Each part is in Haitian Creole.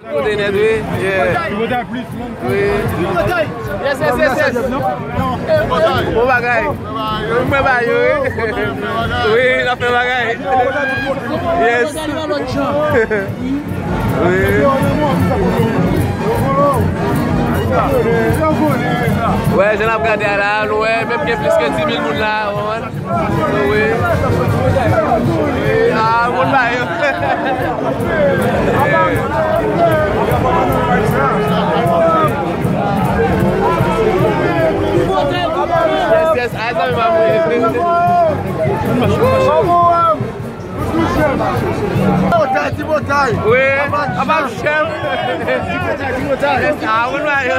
Bon bagay. Mwen bagay. Oui, la fait bagay. Yes. Oui. Ouais, je l'ai regardé là, ouais, même qu'il y a plus que 10 000 personnes là. Oui. Ah, bon bagay. Yes, I saw him. Oui, about chef. Ah, one right.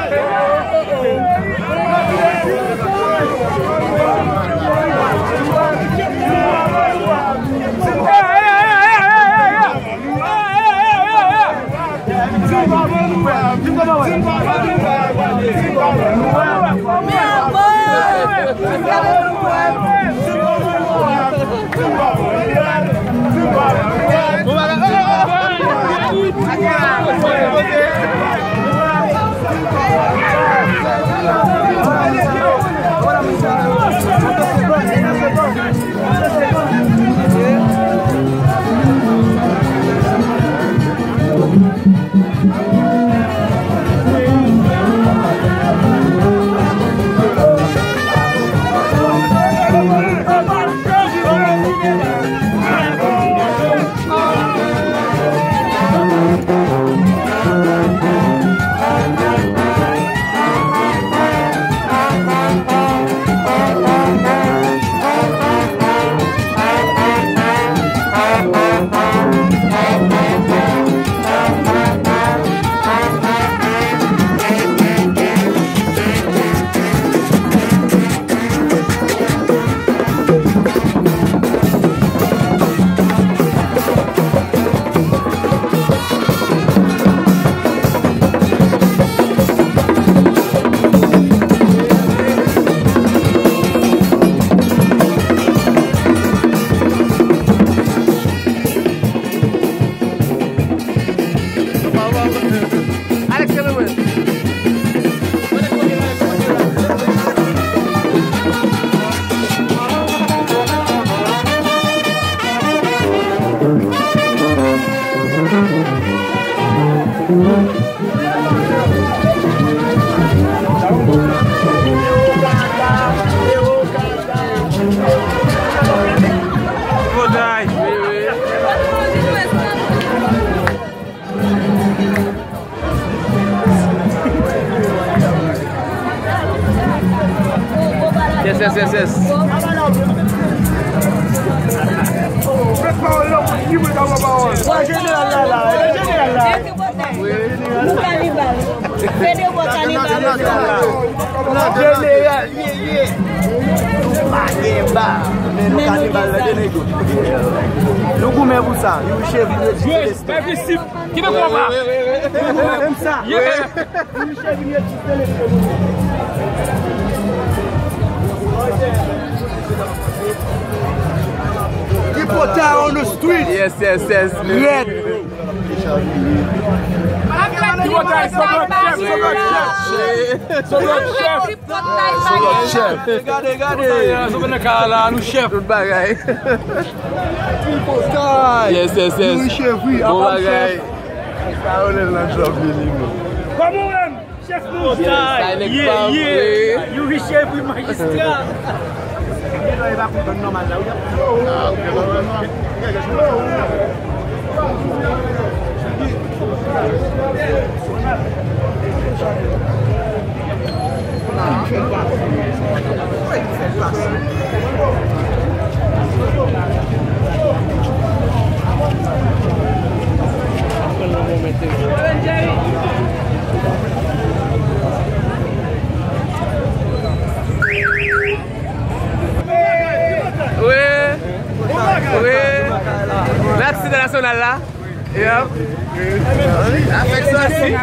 Yes. On the street. Yes. Red. Chef. Yes. Chef you be chef with magistrat. Merci de national là. Yep. Avec ça aussi.